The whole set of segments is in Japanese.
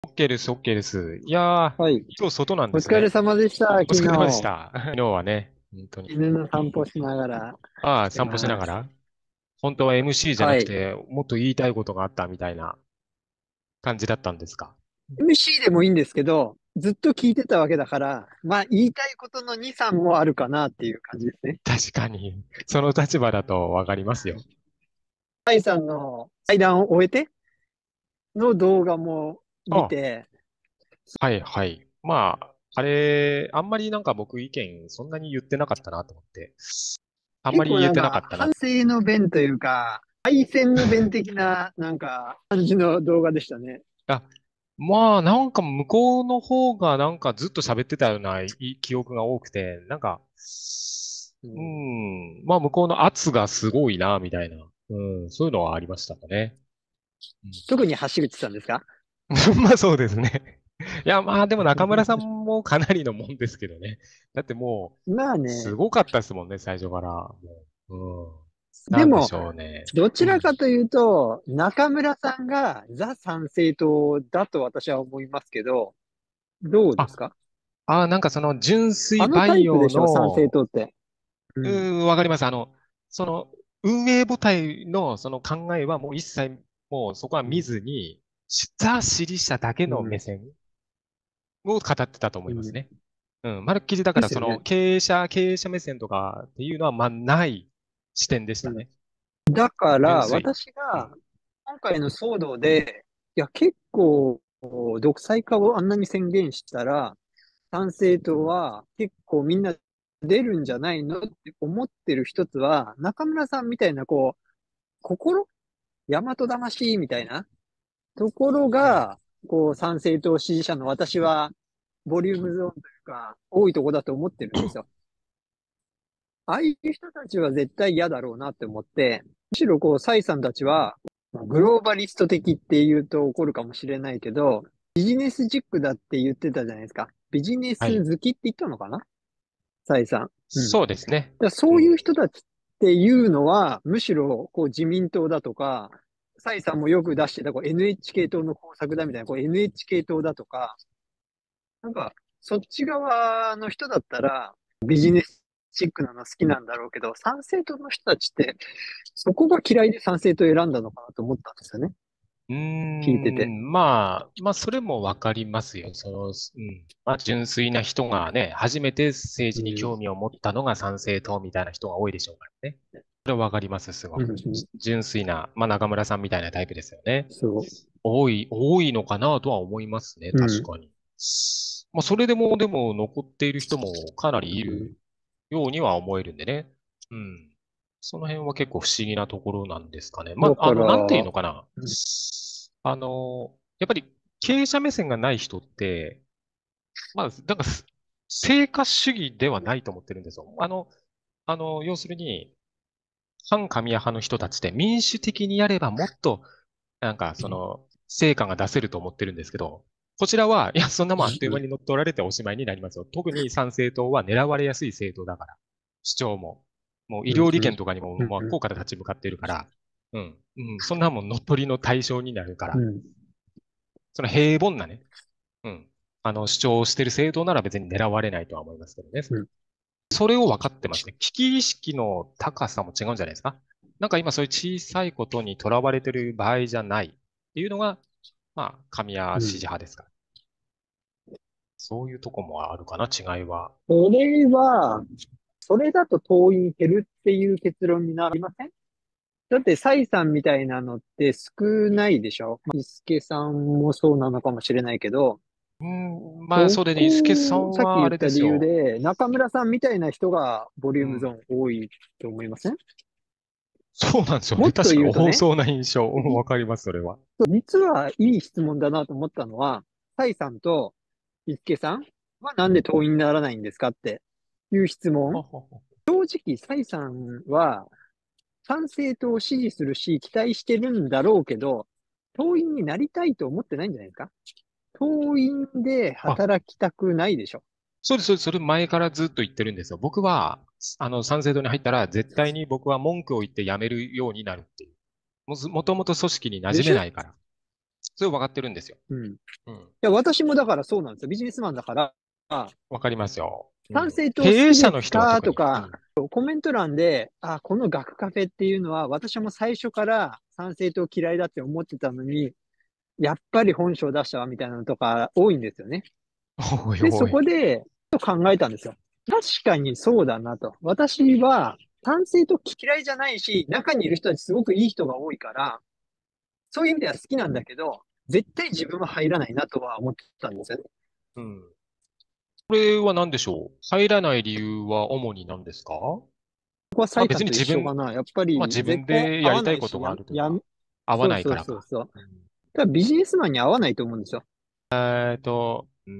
OK です、OK です。いやー、 はい。 今日外なんお疲れですね。 様でした、昨お疲れ様でし日。 た。昨日はね、本当に。 犬の散歩しながらああ、 して散歩しなます。 がら。本当は MC じゃなはい。 くて、もっと言いたいことがあったみたいな感じだったんですか？ MC でもいいんですけど、ずっと聞いてたわけだから、まあ言いたいことの2、3もあるかなっていう感じですね。 確かに、その立場だとわかりますよ。 サイさんの対談を終えての動画も見あ、 て、 はい、はい。まあ、あれ、あんまりなんか僕意見そんなに言ってなかったなと思って。あんま結り言えてなか構なんかったな。 反省の弁というか、敗戦の弁的ななんか感じの動画でしたね。 あ、まあ、なんか向こうの方がなんかずっと喋ってたようない記憶が多くて、なんか、 うんまあ向こうの圧がすごいな、みたいな、そういうのはありましたかね。うん、 特に橋口さんですか？ まあそうですね。いや、まあでも中村さんもかなりのもんですけどね。だってもまあう、すね、 ごかったですもんね、最初から。もう、なんでしでも、 ょうね。 どちうん。 らかというと、中村さんがザ参政党だと私は思いますけど、どうですあ、 か？ なんかその純粋あのタイプで培養しょ、参政の、 党って。うん。 わかります。その、運営母体のその考えはもう一切、もうそこは見うん。 ずに、ザ・支持者だけうん。 の目線を語ってたと思うん。 いますね。まるっきりだからそのですよね。 経営者目線とかっていうのは、まあ、ない視点でしうん。 たね。 だから、 純粋。 私がうん。 今回の騒動で、いや、結構、独裁化をあんなに宣言したら、参政党は結構みんな出るんじゃないのって思ってる一つは、中村さんみたいな、こう、大和魂みたいなところうん。 が、こう、参政党支持者の私は、ボリュームゾーンというか、多いとこだと思ってるんですよ。ああいう人たちは絶対嫌だろうなって思って、むしろこう、サイさんたちは、グローバリスト的って言うと怒るかもしれないけど、ビジネスチックだって言ってたじゃないですか。ビジネはい。 ス好きって言ったのかな、サイさん。うん。 そうですね。 そういううん。 人たちっていうのは、むしろこう自民党だとか、蔡さんもよく出してたこう NHK 党の工作だみたいな、こう NHK 党だとか、なんか、そっち側の人だったら、ビジネスチックなの好きなんだろうけど、参政党の人たちって、そこが嫌いで参政党選んだのかなと思ったんですよね。聞いてて。 まあ、それもわかりますよ。まあ、純粋な人がね、初めて政治に興うん。 味を持ったのが参政党みたいな人が多いでしょうからね。それはわかります、すごうん。 く。純粋な、まあ、中村さんみたいなタイプですよね。 そ多いのかなとは思いますね、 う。うん。 確かに。まあ、それでも、でも、残っている人もかなりいうん。 るようには思えるんでね。うん。その辺は結構不思議なところなんですかね。まあ、 だから、 なんていうのかな。 うん。 やっぱり経営者目線がない人って、まあ、だから成果主義ではないと思ってるんですよ。要するに、反神谷派の人たちって民主的にやればもっと、なんか、成果が出せると思ってるんですけど、こちらは、いや、そんなもんあっという間に乗っ取られておしまいになりますよ。特に参政党は狙われやすい政党だから。主張も。もう医うん。 療利権とかにも、まあ、 うん。 効果で立ち向かっているから、そんなもん乗っ取りの対象になるから、 うん。 その平凡なね、主張をしている政党なら別に狙われないとは思いますけどね。 うん。 それを分かってますね。危機意識の高さも違うんじゃないですか。なんか今そういう小さいことにとらわれてる場合じゃないっていうのが、まあ、神谷支持うん。 派ですから。そういうとこもあるかな、違いは。 それは、それだと党員減るっていう結論になりません？だって、サイさんみたいなのって少ないでしょ？イスケさんもそうなのかもしれないけど、 まあ、 そそれで、伊助さこ、さっきんはあれで言った理由すよ。 で、中村さんみたいな人がボリュームゾーうん。 ン多いと思いません？ そうなんですよね。 もっと確かに言うとね、 多そうな印象。 いわかります、それは。 実はいい質問だなと思ったのは、サイさんとイスケさんはなんで党員にならないんですかっていう質問。 ははは。 正直、サイさんは参政党を支持するし、期待してるんだろうけど、党員になりたいと思ってないんじゃないですか？党員であ、 働きたくないでしょ。 そうです、そうです。それ前からずっと言ってるんですよ。僕は、参政党に入ったら、絶対に僕は文句を言って辞めるようになるっていう。もともと組織に馴染でしょ？ めないから。 それ分かってるんですよ。 うん。いうん。 や、私もだからそうなんですよ。ビジネスマンだから、 分かりますよ。うん。 参政党好経営きで者の人はすか特に。うとか、 ん。 コメント欄で、この学カフェっていうのは、私も最初から参政党嫌いだって思ってたのに、やっぱり本性出したわみたいなのとか多いんですよね。で、そおいおい。 こで考えたんですよ。確かにそうだなと。私は賛成と嫌いじゃないし、中にいる人たちすごくいい人が多いから、そういう意味では好きなんだけど、絶対自分は入らないなとは思ってたんですよね。 うん。これは何でしょう？入らない理由は主に何ですか？ ここはまあサイさんと一別に自分、 緒かな。やっぱまあ自り絶対分で合やりたいことわないし、 があるとか、合わそうそうないからか。 そうそう。 うん。 ただビジネスマンに合わないと思うんですよ。 うん。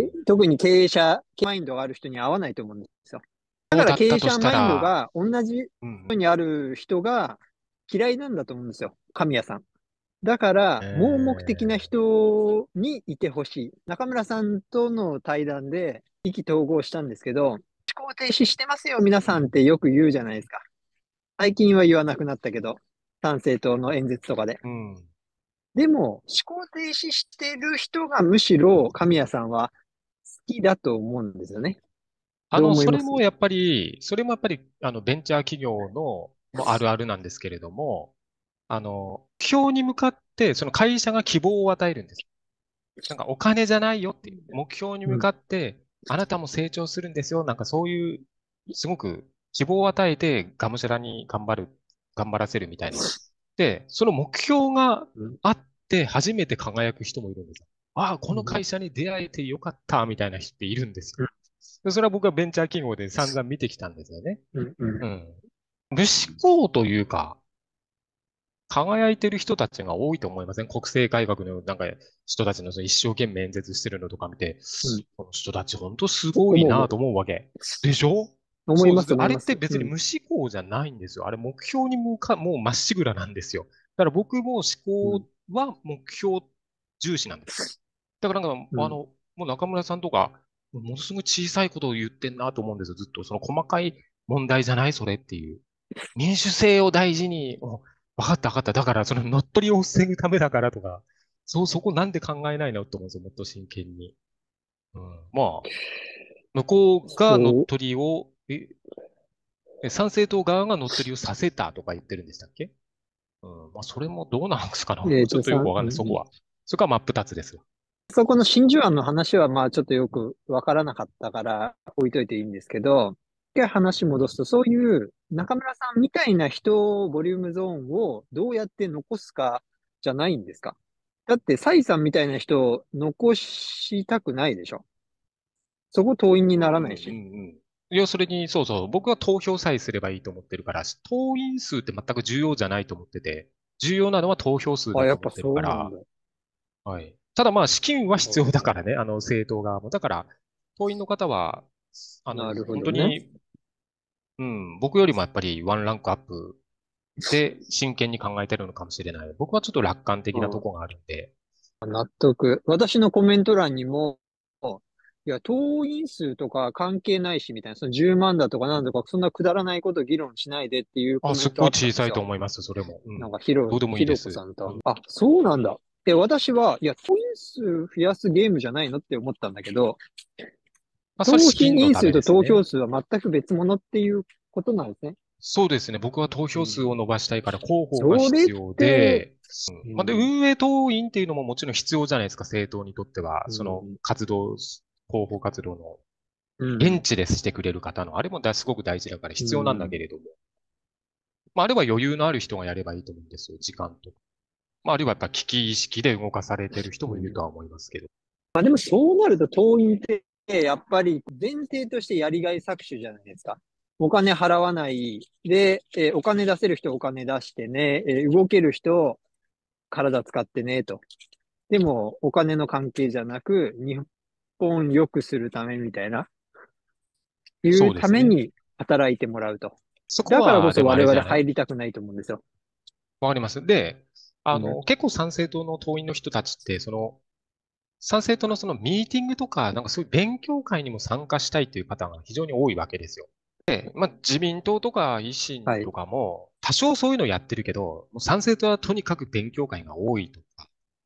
特に経営者マインドがある人に合わないと思うんですよ。だから経そうだったと営者マインドしたら、 が同じうん。 人にある人が嫌いなんだと思うんですよ。神谷さん。だから、盲目的なえ人にいてほしい。中村さんとの対談で意気投合したんですけど、思考停止してますよ、皆さんってよく言うじゃないですか。最近は言わなくなったけど、参政党の演説とかで。 うん。 でも、思考停止してる人がむしろ神谷さんは好きだと思うんですよね。どう思います？ それもやっぱり、ベンチャー企業の、もうあるあるなんですけれども、目標に向かって、その会社が希望を与えるんです。なんかお金じゃないよっていう、目標に向うん。 かって、あなたも成長するんですよ。なんかそういう、すごく希望を与えて、がむしゃらに頑張らせるみたいな。で、その目標がうん。 あって初めて輝く人もいるんですよ。ああ、このうん。 会社に出会えてよかった、みたいな人っているんですよ。でそれは僕はベンチャー企業で散々見てきたんですよね。 うん。うん。 うん。無思考というか、輝いてる人たちが多いと思いません？国政改革のなんか人たちのその一生懸命演説してるのとか見て、 うん。 この人たち本当すごい思う思う。 なと思うわけ。でしょ？ 思います、 そうです。あれっ思います。うん。 て別に無思考じゃないんですよ。あれ目標にもうまっしぐらなんですよ。だから僕も思考うん。 は目標重視なんです。だからなんか、 うん。 もう中村さんとか、ものすごい小さいことを言ってんなと思うんですよ。ずっと。その細かい問題じゃないそれっていう。民主制を大事に、わかったわかった。だから、その乗っ取りを防ぐためだからとか、そこなんで考えないのと思うんですよ。もっと真剣に。うん。まあ、向こうが乗っそ取りを、参政党側が乗っ取りをさせたとか言ってるんでしたっけ？うん。まあ、それもどうなんですかね。 う。 ちょっとよくわかんない。そうん。 こは。そこは真っ二つです。 そこの真珠湾の話はまあちょっとよくわからなかったから置いといていいんですけど、一回話戻すと、そういう中村さんみたいな人をボリュームゾーンをどうやって残すかじゃないんですか？だって、サイさんみたいな人を残したくないでしょ？そこ党員にうんうんうならないし。 んうん。要するに、そうそう、僕は投票さえすればいいと思ってるから、党員数って全く重要じゃないと思ってて、重要なのは投票数あ、 だと思ってるやっぱそから、 うなんだ。 はい。ただまあ、資金は必要だからおね、政党側も。だから、党員の方は、 なるほどね。 本当に、うん、僕よりもやっぱりワンランクアップで真剣に考えてるのかもしれない。僕はちょっと楽観的なとこがあるんで、 納得。私のコメント欄にも、いや、党員数とか関係ないし、みたいな、その10万だとかなんとか、そんなくだらないこと議論しないでっていうコあ、 メントあすっごい小さったんですよ。 いと思います、それも。うん。 なんか、 どうでもいいひろこです。 さんと。 うん。 あ、そうなんだ。で、私は、いや、党員数増やすゲームじゃないのって思ったんだけど、 まあ、それ党資金のため員数とですね。 投票数は全く別物っていうことなんですね。 そうですね。僕は投票数うん。 を伸ばしたいから広報がそれっ必要て、 で、まあ、で、 うん、 運営党員っていうのももちろん必要じゃないですか、政党にとっては。そのうん、 広報活動のうん、 現地でしてくれる方の、あれもすごく大事だからう必要なんだけん。 れども。まあ、あれは余裕のある人がやればいいと思うんですよ、時間とか。まあ、あるいはやっぱ危機意識で動かされてる人もいるとは思いますけど。 まあでもそうなると党員ってやっぱり前提としてやりがい搾取じゃないですか。お金払わない。で、お金出せる人お金出してね。動ける人体使ってねと。でもお金の関係じゃなく日本良くするためみたいな、いうそうですね。 ために働いてもらうと。 そこだからこは、でもあそ我々 れじゃない？ 入りたくないと思うんですよ。 わかります。で、 うん。 結構参政党の党員の人たちって、参政党のそのミーティングとか、なんかそういう勉強会にも参加したいという方が非常に多いわけですよ。まあ、自民党とか維新はい。 とかも、多少そういうのやってるけど、もう参政党はとにかく勉強会が多いとか。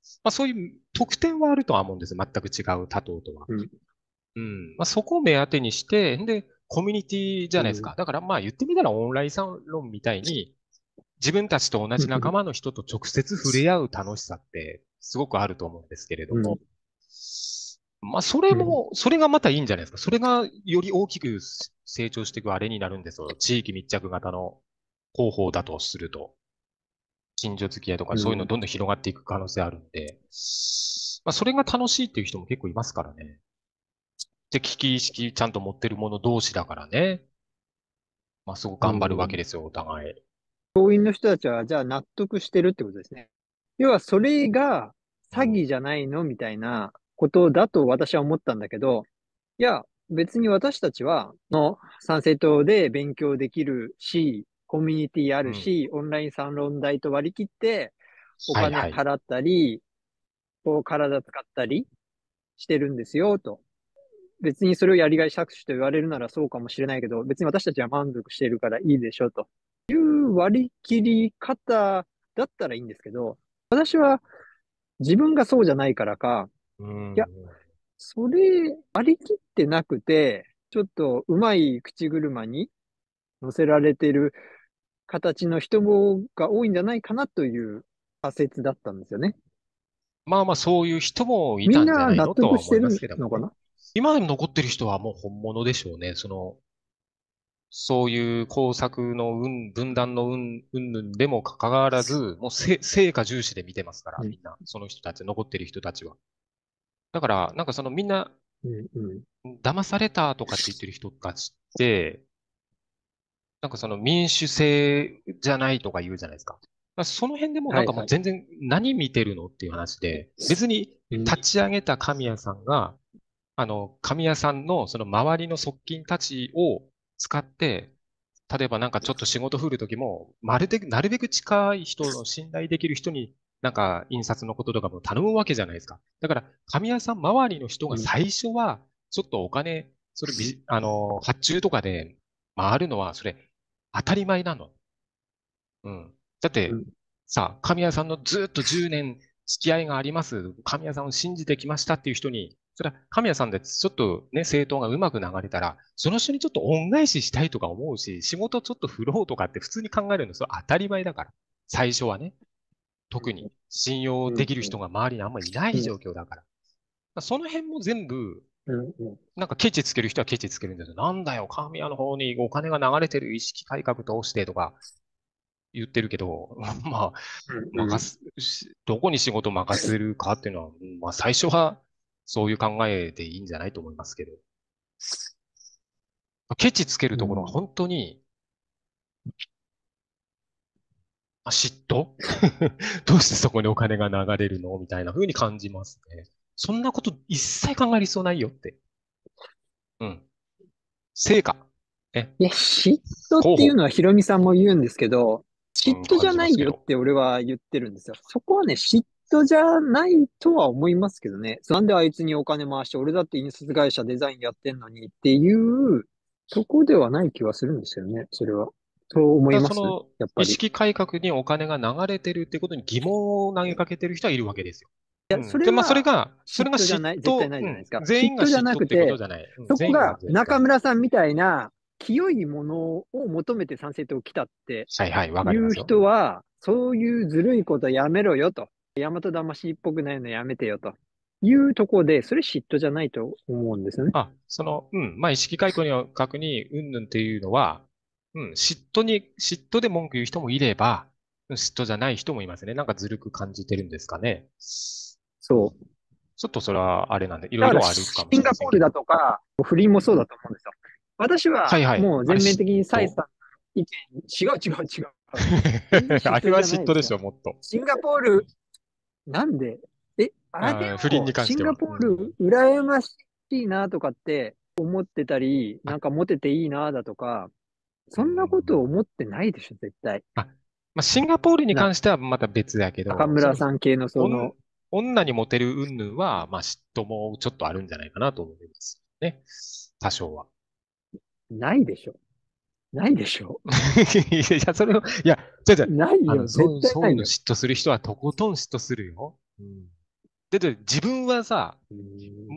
まあそういう特典はあるとは思うんです。全く違う他党とは。 うん。 うん。まあそこを目当てにして、で、コミュニティじゃうん。 ないですか。だからまあ言ってみたらオンラインサロンみたいに、自分たちと同じ仲間の人と直接触れ合う楽しさってすごくあると思うんですけれどうん。 も、まあそれうん。 も、それがまたいいんじゃないですか。それがより大きく成長していくあれになるんですよ。地域密着型の広報だとすると。近所付き合いとかそういうのうん。 どんどん広がっていく可能性あるんで、まあそれが楽しいっていう人も結構いますからね。で、危機意識ちゃんと持ってる者同士だからね。まあすごくう頑張るわけん。 ですよ、お互い。 教員の人たちは、じゃあ納得してるってことですね。要は、それがうん。 詐欺じゃないのみたいなことだと私は思ったんだけど、いや、別に私たちは、参政党で勉強できるし、コミュニティあうん。 るし、オンラインサロン代と割り切って、おはいはい。 金払ったり、こう体使ったりしてるんですよ、と。別にそれをやりがい搾取と言われるならそうかもしれないけど、別に私たちは満足しているからいいでしょ、という割り切り方だったらいいんですけど、私は自分がそうじゃないからか、 ういや、 ん。 それ割り切ってなくて、ちょっとうまい口車に乗せられてる形の人もが多いんじゃないかなという仮説だったんですよね。 まあまあそういう人もいみんたんじゃないな納のとは思いま得してるすけどもね。 のかな？ 今でも残ってる人はもう本物でしょうね。そういう工作の分断の云々でもかかわらず、もう成果重視で見てますから、 うん、 みんな。その人たち、残ってる人たちは。だから、なんかそのみんな、 うん、うん。 騙されたとかって言ってる人たちって、なんかその民主制じゃないとか言うじゃないですか。だからその辺でもなんかもうはいはい。 全然何見てるのっていう話で、別にうん、 立ち上げた神谷さんが、神谷さんのその周りの側近たちを使って、例えばなんかちょっと仕事振るときも、なるべく近い人の信頼できる人になんか印刷のこととかも頼むわけじゃないですか。だから、神谷さん周りの人うん、 が最初は、ちょっとお金、それ発注とかで回るのは、それ当たり前なの。うん。だって、 うん、 さあ、神谷さんのずっと10年付き合いがあります。神谷さんを信じてきましたっていう人に、それは神谷さんでちょっとね、政党がうまく流れたら、その人にちょっと恩返ししたいとか思うし、仕事ちょっと振ろうとかって普通に考えるの、それ当たり前だから。最初はね、特に信用うん、 できる人が周りにあんまりいないうん、 状況だから。その辺も全部、 うん、うん、 なんかケチつける人はケチつけるんですよ。なんだよ、神谷の方にお金が流れてる意識改革通してとか言ってるけど、まあ、 うん、 どこに仕事を任せるかっていうのは、まあ最初はそういう考えでいいんじゃないと思いますけど、ケチつけるところがうん。 本当に、嫉妬どうしてそこにお金が流れるのみたいな風に感じますね。そんなこと一切考える必要ないよって。うん。成果。ね。 いや、嫉妬っていうの候補。 はヒロミさんも言うんですけど、 うん、 嫉妬じ感ゃないよっじますけど。 て俺は言ってるんですよ。そこはね、嫉妬じゃないとは思いますけどね。なんであいつにお金回して、俺だって印刷会社デザインやってんのにっていうとこではない気はするんですよね、それは。そう思いただますやっぱり。い意識改革にお金が流れてるってことに疑問を投げかけてる人はいるわけですよ。うや、そん。で、まあ、 れはそれが嫉嫉妬じゃない、絶対妬、 ないじゃないですか。 全員が嫉妬じゃ嫉妬ってことなくて、 じゃない。うん、 そこ全員がが中全員じゃない。 村さんみたいな清いものを求めて参政党来たってはいはい、わかいうりますよ。うん。 人は、そういうずるいことやめろよと。大和魂っぽくないのやめてよと。いうところで、それ嫉妬じゃないと思うんですよね。 まあ、意識改革に、うんぬんっていうのは、嫉妬で文句言う人もいれば、嫉妬じゃない人もいますね。なんかずるく感じてるんですかね。 そう。 ちょっとそれはあれなんで、いろだから、 いろあるかもしれシンガポールませんけど。 だとか、不倫もそうだと思うんですよ。私ははいはい。 もうあれ全面的にサイ嫉妬さんの意見、違う違う違う。全然あれは嫉妬じゃないですよ。 嫉妬ですよ、もっと。 シンガポール、なんで、あれ不倫にをシンガ関しては。 ポール羨ましいなとかって思ってたり、なんかモテていいなだとか、 うん。 そんなこと思ってないでしょ、絶対。 あ、まあ、シンガポールにな、 関してはまた別だけ中ど、 村さん系のその、 女にモテる云々は、まあ、嫉妬もちょっとあるんじゃないかなと思いますね。多少は。 ないでしょ。ないでしょ。 いや、それを、いや、じゃあ、 ないよ、絶対そういうのないよ。 嫉妬する人はとことん嫉妬するよ。うん。 で、自分はさ、 うん。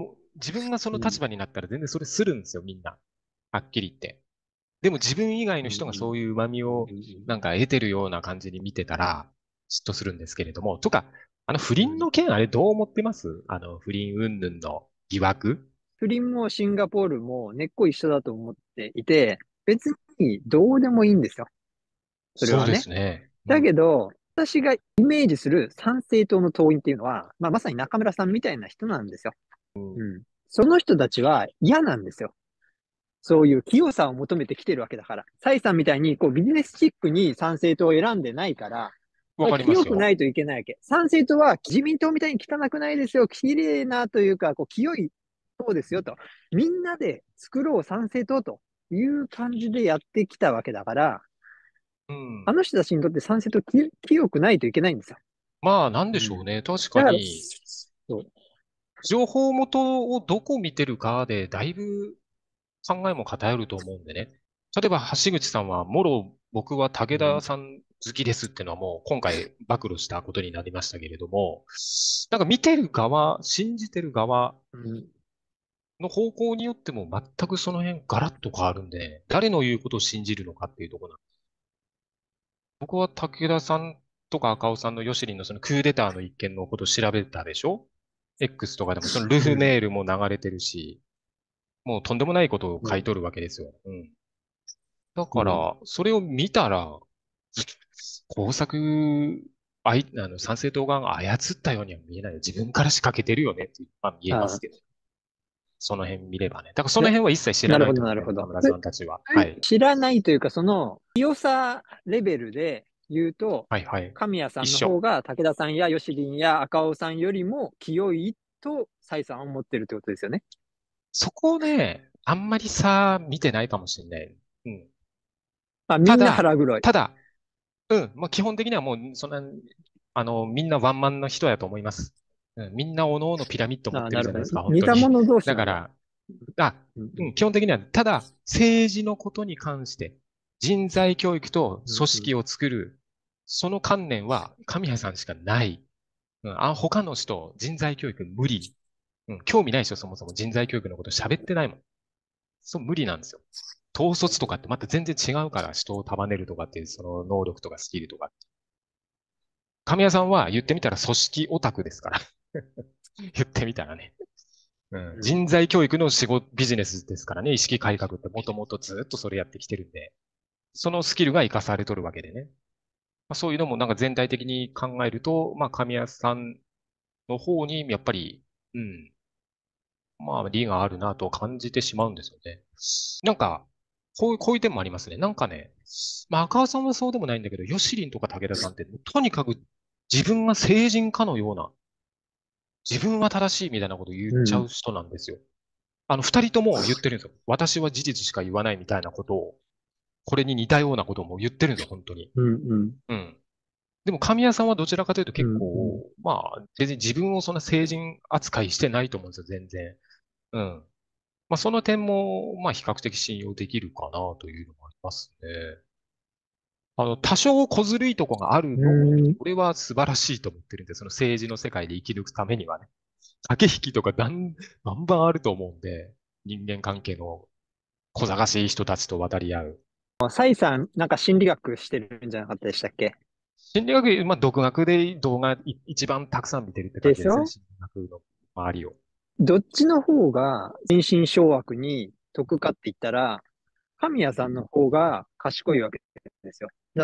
自分がそのうん。 立場になったら全然それするんですよ、みんな。はっきり言って。でも自分以外の人がそういう旨味うん。 をなんか得てるような感じに見てたら、嫉妬するんですけれども。とか、不倫の件あれどう思ってます？不倫云々の疑惑。 不倫もシンガポールも根っこ一緒だと思っていて、別にどうでもいいんですよ。それそうではね。 すね。うだん。 けど、私がイメージする参政党の党員っていうのは、まあ、まさに中村さんみたいな人なんですよ。うん。その人たちは嫌なんですよ。そういう清さを求めてきてるわけだから。蔡さんみたいにこうビジネスチックに参政党を選んでないから、 わかりますよ。 清くないといけないわけ。参政党は自民党みたいに汚くないですよ。綺麗なというか、こう清い党ですよと。みんなで作ろう参政党という感じでやってきたわけだから、 うん。 あの人たちにとって参政党清くないといけないんですよ。 まあ、なんうん。 でしょうね。確かだから、 に、 そう。 情報元をどこ見てるかで、だいぶ考えも偏ると思うんでね。例えば、橋口さんは、もろ、僕は武田うん。 さん好きですっていうのはもう今回暴露したことになりましたけれども、なんか見てる側、信じてる側うん。 の方向によっても全くその辺ガラッと変わるんで、誰の言うことを信じるのかっていうところなんです。僕は武田さんとか赤尾さんのヨシリンのそのクーデターの一件のことを調べたでしょ？ X とかでもそのルフメールも流れてるし、もうとんでもないことをうん。 書いとるわけですよ。うん。だうん。 から、それを見たら、工作、参政党側が操ったようには見えないよ。自分から仕掛けてるよねっていう、まあ見えますあけど。その辺見ればね。だからそので、 辺は一切知らなるほど、 ないと思うんで、 なるほど。 中村さんたちは。はい。 知らないというか、その、強さレベルで言うと、 はいはい。 神谷さんの一緒。 方が武田さんや吉林や赤尾さんよりも清いと、蔡さんは思ってるってことですよね。 そこをね、あんまりさ、見てないかもしれない。うん。 まあ、みんなただ、 腹黒い。 ただ、うん。まあ、基本的にはもう、そんな、みんなワンマンの人やと思います。うん。みんなおのおのピラミッド持っああ、なるほど。 てるじゃないですか、本当に。 似た者同士なんだ。 だから、あ、 うん。 うん、基本的には、ただ、政治のことに関して、人材教育とうん。うん。 組織を作る、その観念は神谷さんしかない。うん、他の人、人材教育無理。うん、興味ないでしょ、そもそも人材教育のこと喋ってないもん。そう、無理なんですよ。統率とかってまた全然違うから、人を束ねるとかっていう、その能力とかスキルとか。神谷さんは言ってみたら組織オタクですから。言ってみたらね。うん、 うん。 人材教育の仕事、ビジネスですからね、意識改革ってもともとずっとそれやってきてるんで、そのスキルが活かされとるわけでね。まあ、そういうのもなんか全体的に考えると、まあ、神谷さんの方に、やっぱり、うん、まあ、利があるなと感じてしまうんですよね。なんか、こういう点もありますね。なんかね、まあ、赤尾さんはそうでもないんだけど、ヨシリンとか武田さんって、とにかく自分が成人かのような、自分は正しいみたいなことを言っうん。 ちゃう人なんですよ。二人とも言ってるんですよ。私は事実しか言わないみたいなことを、これに似たようなことも言ってるんですよ、本当に。 うん。うん。 うん。でも神谷さんはどちらかというとうん。 結構、 うん。 まあ、別に自分をそんな成人扱いしてないと思うんですよ、全然。うん。まあ、その点も、まあ、比較的信用できるかなというのもありますね。多少小ずるいとこがあるうのも、 ん。 俺は素晴らしいと思ってるんで、その政治の世界で生き抜くためにはね。駆け引きとかバンバンあると思うんで、人間関係の小賢しい人たちと渡り合う。 蔡さん、なんか心理学してるんじゃなかったでしたっけ？ 心理学、まあ、独学で動画一番たくさん見てるって感じですね。 でしょ？ 心理学の周りを。 どっちの方が人心掌握に得かって言ったら、神谷さんの方が賢いわけですよ。だって、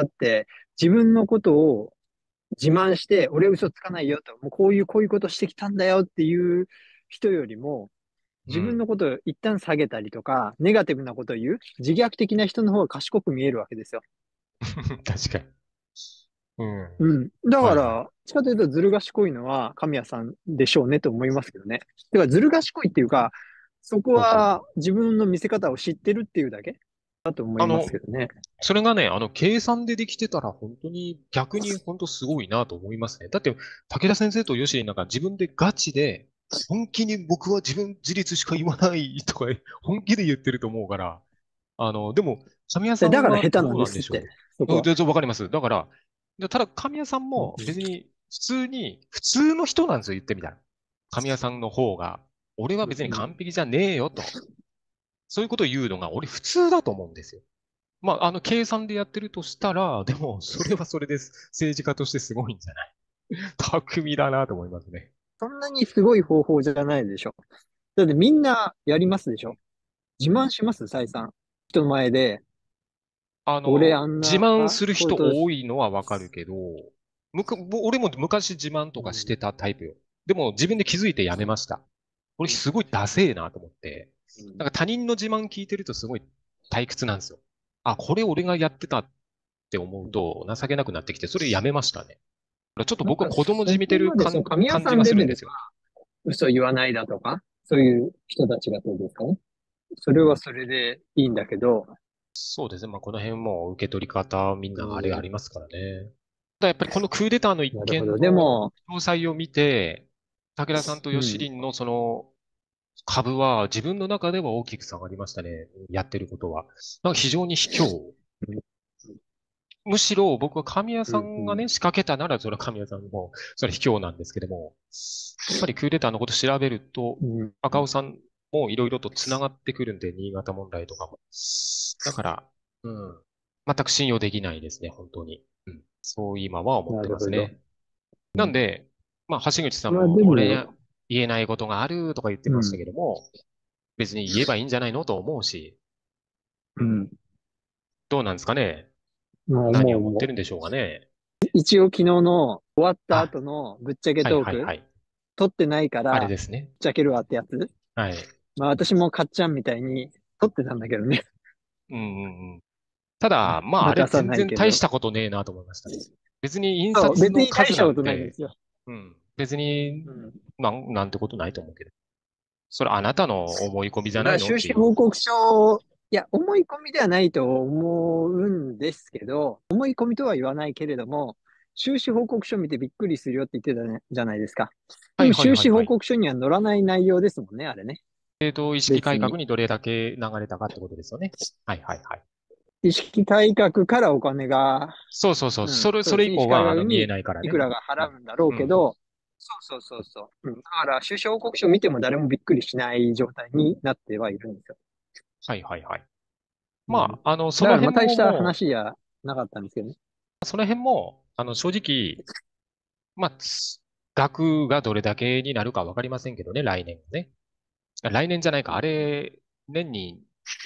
自分のことを自慢して、俺嘘つかないよと、もうこういうことしてきたんだよっていう人よりも、自分うん。 のことを一旦下げたりとか、ネガティブなことを言う、自虐的な人の方が賢く見えるわけですよ。 確かに。うん。 うん。だかはいはい。 ら、どっちかというとずる賢いのは神谷さんでしょうねと思いますけどね。てか、ずる賢いっていうか、そこほうほうほう。 は自分の見せ方を知ってるっていうだけだと思いますあの、 けどね。 それがね、計算でできてたら本当に逆に本当すごいなと思いますね。だって、武田先生と吉井なんか自分でガチで、本気に僕は自立しか言わないとか、本気で言ってると思うから、でも、神谷さんだからはど下手なんうなんでしょですって、そこう。うん、 は。 わかります。だから、ただ神谷さんうん。 も別に普通の人なんですよ、言ってみたら。 神谷さんの方が、俺は別に完璧じゃねえよと。そういうことを言うのが俺普通だと思うんですよ。まあ、計算でやってるとしたら、でも、それはそれです。政治家としてすごいんじゃない？巧みだなと思いますね。 そんなにすごい方法じゃないでしょ。だってみんなやりますでしょ。自慢します再三。人の前で、俺あん自な慢する人ことし、 多いのはわかるけど、俺も昔自慢とかしてたタイプよ。でも自分で気づいてやめました。これすごいダセーなと思って。なんか他人の自慢聞いてるとすごい退屈なんですよ。あ、これ俺がやってたって思うと情けなくなってきて、それやめましたね。だからちょっと僕は子供そじみてるこまでその神谷感じはさんレベルでするんですよ。 嘘言わないだとか、そういう人たちがどうですかね。それはそれでいいんだけど、 そうですね。まあこの辺も受け取り方みんうなあれあん、 りますからね。ただやっぱりこのクーデターの一なるほど。で件のも、 詳細を見て、武田さんとうん、 吉林のその株は自分の中では大きく下がりましたね。やってることは。なんか非常に卑怯。むしろ僕は神谷うん、 さんがね、 うん、 仕掛けたならそれは神谷さんも、それは卑怯なんですけども、やっぱりクーデターのこと調べると、 うん。 赤尾さんもいろいろと繋がってくるんで、新潟問題とかも。だから、うん。全く信用できないですね、本当に。うん。そう今は思ってなるほど。 ますね。 うん、 なんで、まあ、橋口さんまあも、 でも、 俺言えないことがあるとか言ってましたうん、 けども、別に言えばいいんじゃないのと思うし、うん。 うん。 どうなんですかね。 もう、 何をもう、も思ってるんでしょうかね。 う、一応昨日の終わったあ、 後のぶっちゃけはいトーク、 はいはい。 撮ってないかあれら、ぶっですね。 ちゃけるわってやつ。 はい。 まあ私もかっちゃんみたいに撮ってたんだけどね。 うんうんうん。ただ、まあ、あれまあ出さ全然ないけど。 大したことねえなと思いましたね。別に印そう、別刷の数に大したことないんでなんて、 すよ。 うん、別にうん。 なんてことないと思うけど。それあなたの思い込みじゃないだから収のっていう。 支報告書、いや、思い込みではないと思うんですけど、思い込みとは言わないけれども、収支報告書見てびっくりするよって言ってたね、じゃないですか。ではいも収支報はいはいはい。 告書には載らない内容ですもんね、あれね。 意識改革別に。 にどれだけ流れたかってことですよね。はいはいはい。 意識改革からお金が、 そうそうそう。 うん、 それ以そうですね。意識改降は、見え革にないからね。 いくらがうん。 払うんだろううん。 けど、そうそうそうそう。うん、だから収支報告書見ても誰もびっくりしない状態になってはいるんですよ。 はいはいはい。 うん。 まあ、そだからまあの辺大したもも話じゃなかったんですけどね。 う、その辺も、正直、まあ、額がどれだけになるかわかりませんけどね、来年ね。来年じゃないか。あれ、年に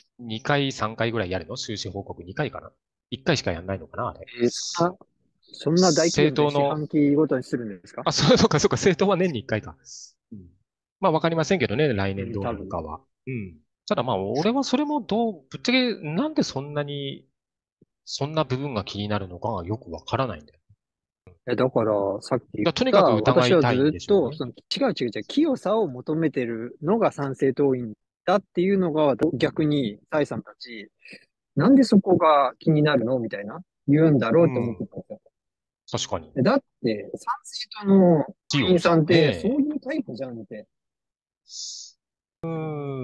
2回、3回ぐらいやるの？収支報告2回かな？ 1 回しかやんないのかなあれ。 そんな大企業で四政党の、 半期ごとにするんですか？ あ、そうか、そうか、政党は年に1回か。うん。まあ、わかりませんけどね、来うん、 年どう多分。 なるかは。うん。ただまあ、俺はそれもぶっちゃけ、なんでそんなに、そんな部分が気になるのかがよくわからないんだよ。 だから、さっき言っとにかくた、 疑いたいん私はずでしょうね。 っと、違う違う違う、清さを求めてるのが参政党員だっていうのが、逆に、蔡さんたち、なんでそこが気になるのみたいな、言うんだろうって思ってうん。 たんですよ。 確かに。 だって、参政党のジオさん党員さんって、そうね。 いうタイプじゃんって。 うん。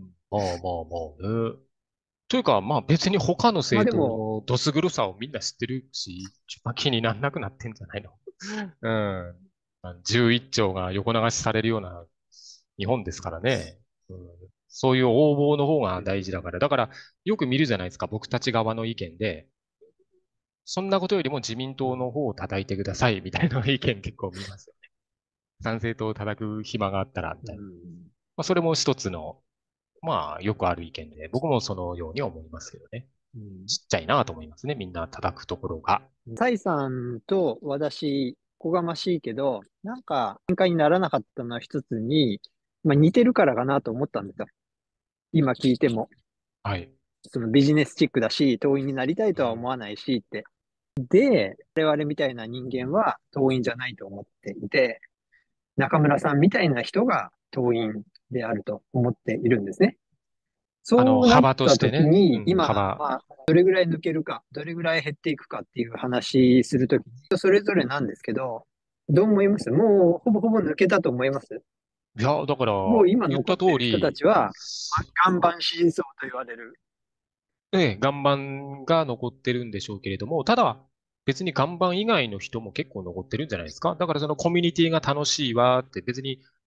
まあまあまあね。というか、まあ別に他の政党まあでも、 のどす黒さをみんな知ってるし、まあ気にならなくなってんじゃないの？うん。11兆が横流しされるような日本ですからね。うん、そういう横暴の方が大事だから。だから、よく見るじゃないですか、僕たち側の意見で。そんなことよりも自民党の方を叩いてください、みたいな意見結構見ますよね。参政党を叩く暇があったら、みうたいな。 ん、 まあ、それも一つの、まあ、よくある意見で、僕もそのように思いますけどね。 うん。 ちっちゃいなと思いますね。みんな叩くところが。 蔡さんと私、おこがましいけど、なんか、喧嘩にならなかったのは一つに、まあ似てるからかなと思ったんですよ。今聞いても。 はい。 そのビジネスチックだし、党員になりたいうん。 とは思わないしって。で、我々みたいな人間は党員じゃないと思っていて、中村さんみたいな人が党員であると思っているんですね。そうなっ幅とたしてね。う時に、 ん、 今、 幅。 まあ、どれぐらい抜けるか、どれぐらい減っていくかっていう話するときに、それぞれなんですけど、どう思います？もう、ほぼほぼ抜けたと思います？ いや、だから、 もう今言った残ってる人た通り、 ちは、岩盤支持層と言われる。 岩盤が残ってるんでしょうけれども、ただ、別に岩盤以外の人も結構残ってるんじゃないですか。だからそのコミュニティが楽しいわって別に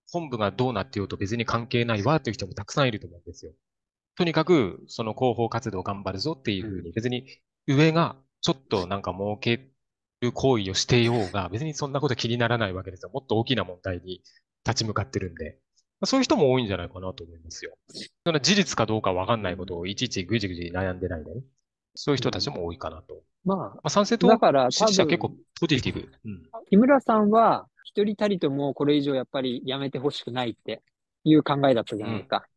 本部がどうなってようと別に関係ないわっていう人もたくさんいると思うんですよ。とにかく、その広報活動頑張るぞっていううん。 ふうに、別に上がちょっとなんか儲ける行為をしていようが、別にそんなこと気にならないわけですよ。もっと大きな問題に立ち向かってるんで。そういう人も多いんじゃないかなと思いますよ。その事実かどうかわかんないことをいちいちぐじぐじ悩んでないでね。そういううん。 人たちも多いかなと。 まあ、 参政党だから支持者は結構多分、 ポジティブ。うん。 木村さんは一人たりともこれ以上やっぱりやめてほしくないっていう考えだったじゃうん。 ないですか。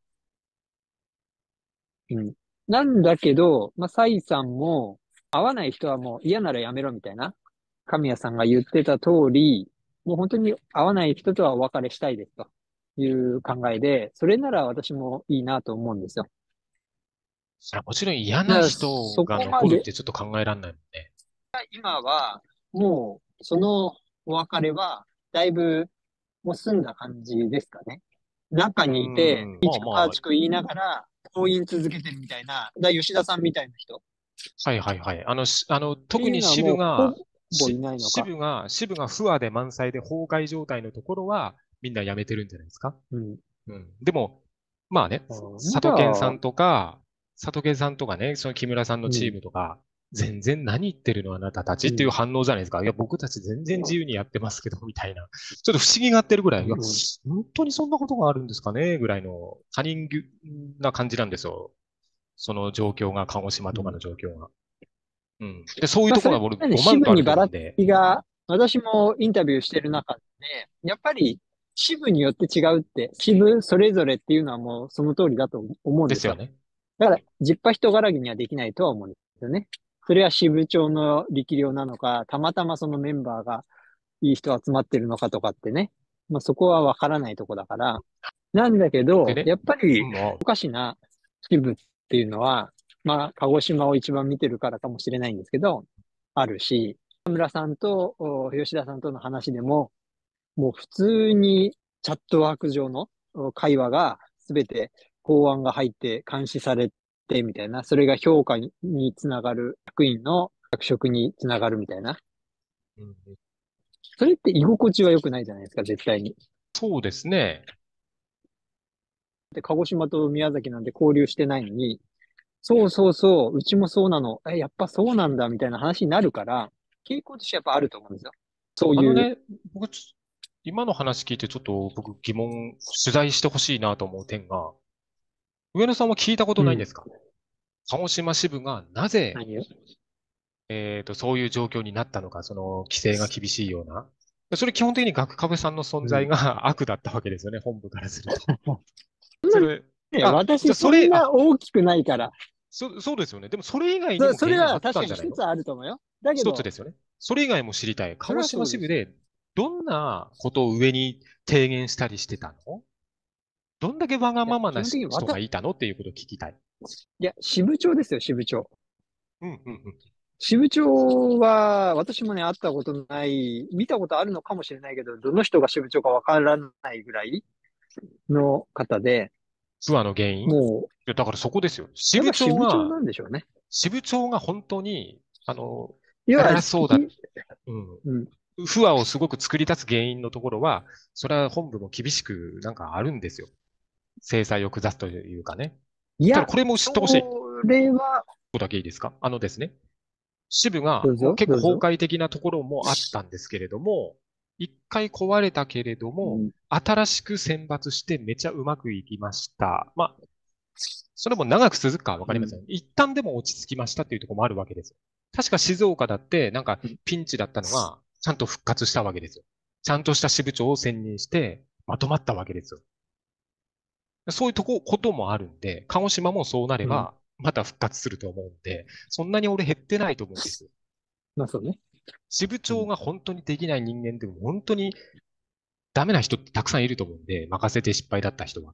うん。なんだけど、まあ、サイさんも合わない人はもう嫌ならやめろみたいな、神谷さんが言ってた通り、もう本当に合わない人とはお別れしたいですという考えで、それなら私もいいなと思うんですよ。 それはもちろん嫌なだから人そが残るっこまで、 てちょっと考えられないもんね。 今はもうそのお別れはだいぶもう済んだ感じですかね。中うにいて、 ん。まあ一かまあ、 八か言いながら、婚姻続けてるみたいな、吉田さんみたいな人っはいはいはい。 ていうのは特にもうほぼいないのか。 支部が不和で満載で崩壊状態のところは、みんな辞めてるんじゃないですか。 うん。 うん。でも、まあね、 じゃあ、 佐藤健さんとかね、その木村さんのチーうん、 ムとか、全然何言ってるのあなたたちっていううん、 反応じゃないですか。いや、僕たち全然自由にやってますけど、みたいな。ちょっと不思議がってるぐらい、いや、 うん。 本当にそんなことがあるんですかねぐらいの他人な感じなんですよ。その状況が、鹿児島とかうん。 の状況が。うん。で、そういうまあ、それところが俺なんで支 5万とある部にばらつと思うんで。 きが、私もインタビューしてる中で、やっぱり支部によって違うって、支部それぞれっていうのはもうその通りだと思うんですよ。 ですよね。 だから、ジッパ人絡みにはできないとは思うんですよね。それは支部長の力量なのか、たまたまそのメンバーがいい人集まってるのかとかってね。まあそこはわからないとこだから。なんだけど、 でね、 やっぱりまあ、 おかしな支部っていうのは、まあ鹿児島を一番見てるからかもしれないんですけど、あるし、田村さんと吉田さんとの話でも、もう普通にチャットワーク上の会話がすべて法案が入って監視されてみたいな、それが評価につながる、役員の役職につながるみたいな。 うん、 それって居心地は良くないじゃないですか、絶対に。 そうですね。 で、鹿児島と宮崎なんて交流してないのに、そうそうそう、うちもそうなの。やっぱそうなんだ、みたいな話になるから、傾向としてやっぱあると思うんですよ。そういう、 あのね、僕、今の話聞いてちょっと僕取材してほしいなと思う点が、上野さんは聞いたことうん。 ないんですか？鹿児島支部がなぜ、 何をそういう状況になったのか、その規制が厳しいような。それ基本的に学壁さんの存うん。 在が悪だったわけですよね、本部からすると。それ、 ね、 じゃ私あそれ、 そんな大きくないから、 そうですよね。でもそれ以外にもそれ原因あっは確かにたんじゃないの？ 一つあると思うよ。だけど、 一つですよね。それ以外も知りたい。 それ鹿児はそうですよ。 島支部でどんなことを上に提言したりしてたの？どんだけわがいや、 ままな基本的に人がいたのっていうことを聞きたい。 いや、支部長ですよ、支部長。 うんうんうん。 支部長は、私もね、会ったことない、見たことあるのかもしれないけど、どの人が支部長かわからないぐらいの方で、 不和の原因いもやだからそこですよ。 やっぱ支部長なんでしょうね。 支部長が本当に、 要は、 偉そうだ、ううん。 ん。不和をすごく作り出す原因のところは、それは本部も厳しくなんかあるんですよ。制裁を下すというかね。 いや、 ただこれも知ってほしい。 それは、 ことだけいいですか？ですね。支部がどうぞ、 もう結構どうぞ。 崩壊的なところもあったんですけれども、一回壊れたけれども、 うん。 新しく選抜してめちゃうまくいきました。まあ、それも長く続くかはわかうん。 りません。一旦でも落ち着きましたっていうところもあるわけですよ。確か静岡だって、なんかピンチだったのが、ちゃんと復活したわけですよ。ちゃんとした支部長を選任して、まとまったわけですよ。そういうこともあるんで、鹿児島もそうなれうん。 ば、また復活すると思うんで、そんなに俺減ってないと思うんですよ。 まあそうね。 支部うん。 長が本当にできない人間でも本当にダメな人ってたくさんいると思うんで、任せて失敗だった人は。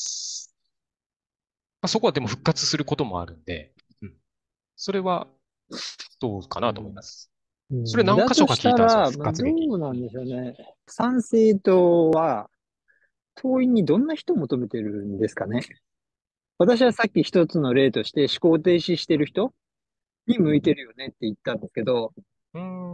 まあ、そこはでも復活することもあるんで、うん。それはどうかなと思いうん。 ます。 うそれんだと何箇所か聞いたんですよ、 したら、 復まあ、ど活劇。 うなんでしょうね。参政党は、党員にどんな人を求めてるんですかね。私はさっき一つの例として思考停止してる人に向いてるよねって言ったんですけど、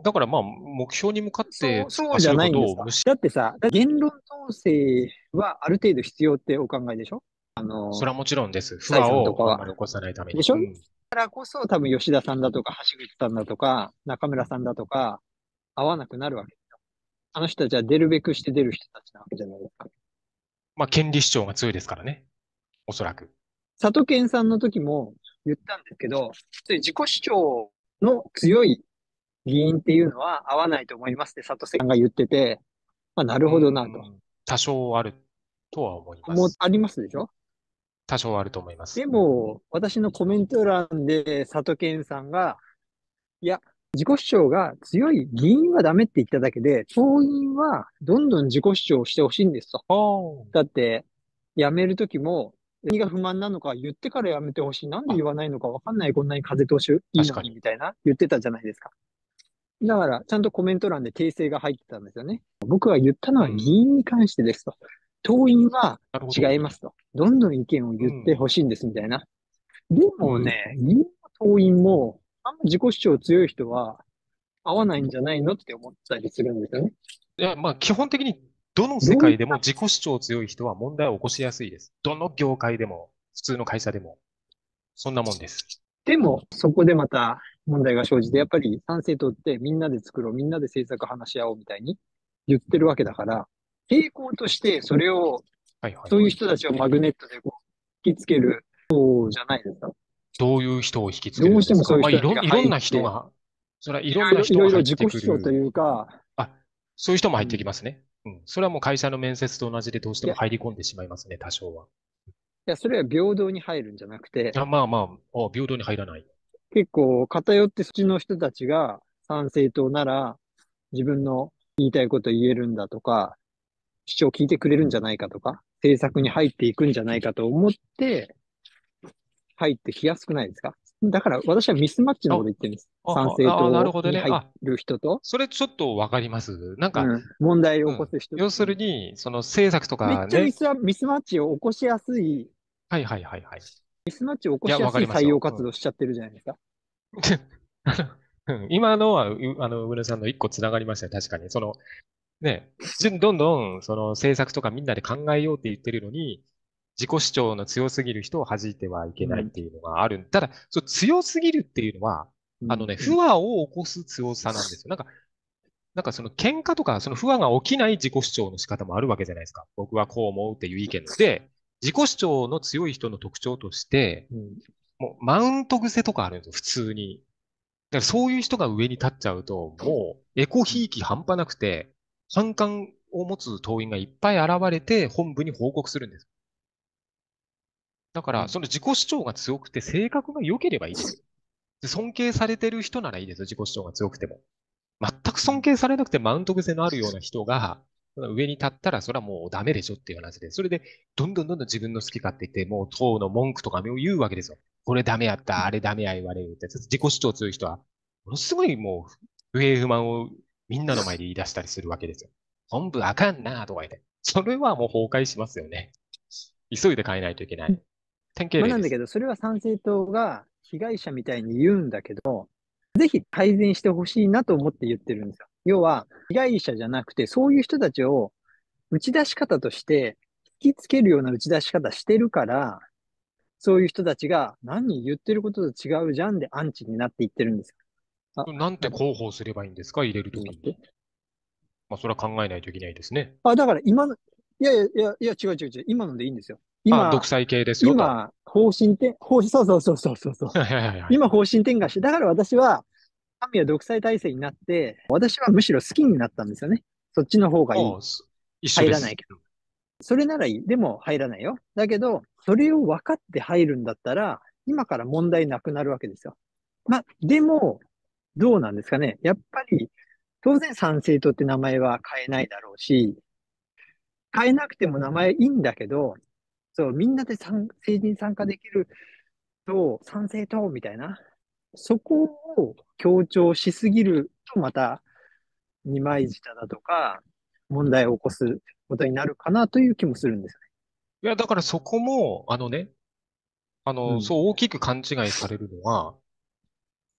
だからまあ、目標に向かって突っそうじゃ走るこないんですか。 とをだってさ、言論統制はある程度必要ってお考えでしょ？ それはもちろんです。不蔡和さんとかは。 をあんまり起こさないために。 でしょ？だうん。 からこそ多分吉田さんだとか橋口さんだとか中村さんだとか合わなくなるわけ。あの人たちは出るべくして出る人たちなわけじゃないですか。 まあ、権利主張が強いですからね。おそらく。 佐藤健さんの時も言ったんですけど、そういう自己主張の強い議員っていうのは合わないと思いますって佐藤さんが言ってて、まあ、なるうほどなと。 ん。多少あるとは思います。 ありますでしょ？ 多少あると思います。 でうん。 も、私のコメント欄で佐藤健さんが、いや、自己主張が強い議員はダメって言っただけで、党員はどんどん自己主張をしてほしいんですと。 ああ、 だって、辞めるときも、何が不満なのか言ってから辞めてほしい。なんであ、 言わないのかわかんない。こんなに風通しいいのに、 確かに。 みたいな言ってたじゃないですか。だから、ちゃんとコメント欄で訂正が入ってたんですよね。僕は言ったのは議うん。 員に関してですと。党員はなるほど。 違いますと。どんどん意見を言ってうん。 ほしいんです、みたいな。でうん。 もね、議員も党員も、あんま自己主張強い人は合わないんじゃないのって思ったりするんですよね。 いや、まあ、基本的にどの世どうい界でも自己主張強い人は問題を起こしやすいです。どの業界でも、普通の会社でも、そんなもんです。 でも、そこでまた問題が生じて、やっぱり参政党ってみんなで作ろう、みんなで政策話し合おうみたいに言ってるわけだから、傾向としてそれを、 はいはい。 そういう人たちをマグネットでこう引きつけるそうじゃないですか。 どういう人を引きつけどうしてもそういうるんですか？まあ、 人たちがいろんな入って、 人が、それはいろんないろいろ人が入って自己主張とくる。 いうか、 あ、そういう人も入ってきうん、 ますね。うん。それはもう会社の面接と同じでどうしていや、いも入り込んでしまいますね、多少は。 や、それは平等に入るんじゃなくて、 あ、まあまあ、平等に入らない。 結構偏ってそっちの人たちが参政党なら自分の言いたいこと言えるんだとか、主張を聞いてくれるんじゃないかとか、政策に入っていくんじゃないかと思って入ってきやすくないですか？だから私はミスマッチのことあ、 言ってるんです。参政なる党ほどね。 に入あ、 る人と、 それちょっとわかります。なんか、 うん、問題をうん。 起こす人。 要すうん、 るに、その政策とめっかね。 ちゃミスマッチを起こしやすい、 はいはいはいはい。 ミスマッチを起いや、 こしやすいわかりますよ。 採用活動しちゃってるじゃないですか。 うん今のは、上野さんの一個つながりましたよ。確かに。ね、どんどん、その政策とかみんなで考えようって言ってるのに、自己主張の強すぎる人を弾いてはいけないっうん、 ていうのがある。ただ、強すぎるっていうのは、 うん、 不和を起こす強さなんですよ。なんかその喧嘩とか、その不和が起きない自己主張の仕方もあるわけじゃないですか。僕はこう思うっていう意見で、自己主張の強い人の特徴として、 うん。 もうマウント癖とかあるんですよ、普通に。だからそういう人が上に立っちゃうと、もうエコひいき半端なくて、反感を持つ党員がいっぱい現れて本部に報告するんです。だから、その自己主張が強くて性格が良ければいいですよ。で尊敬されてる人ならいいですよ、自己主張が強くても。全く尊敬されなくてマウント癖のあるような人が、上に立ったらそれはもうダメでしょっていう話で、それでどんどん自分の好き勝手言って、もう党の文句とかを言うわけですよ。これダメやった、あれダメや言われるって、自己主張強い人は、ものすごいもう、不平不満をみんなの前で言い出したりするわけですよ。本部あかんなとか言って。それはもう崩壊しますよね。急いで変えないといけない。典型例です。 まあなんだけど、それは参政党が被害者みたいに言うんだけど、ぜひ改善してほしいなと思って言ってるんですよ。要は、被害者じゃなくて、そういう人たちを打ち出し方として、引きつけるような打ち出し方してるから、そういう人たちが何言ってることと違うじゃんでアンチになっていってるんですよ。あ、 なんてなんか、 広報すればいいんですか？入れるときに。 どうなって？ まあ、それは考えないといけないですね。 あ、だから今の、違う違う違う、今のでいいんですよ。 あ、独裁系ですよと。 そうそうそうそうそうそう。 はいはいはいはい。 今方針転換して、だから私は、神は独裁体制になって、私はむしろ好きになったんですよね。そっちの方がいい。 ああ、一緒です。 入らないけど。それならいい。でも入らないよ。だけど、それを分かって入るんだったら、今から問題なくなるわけですよ。まあ、でも、どうなんですかね。やっぱり、当然参政党って名前は変えないだろうし、変えなくても名前いいんだけど、そう、みんなで政治に参加できると、参政党みたいな、そこを強調しすぎると、また二枚舌だとか、問題を起こすことになるかなという気もするんですいや、だからそこも、 よね。うん。 そう大きく勘違いされるのは、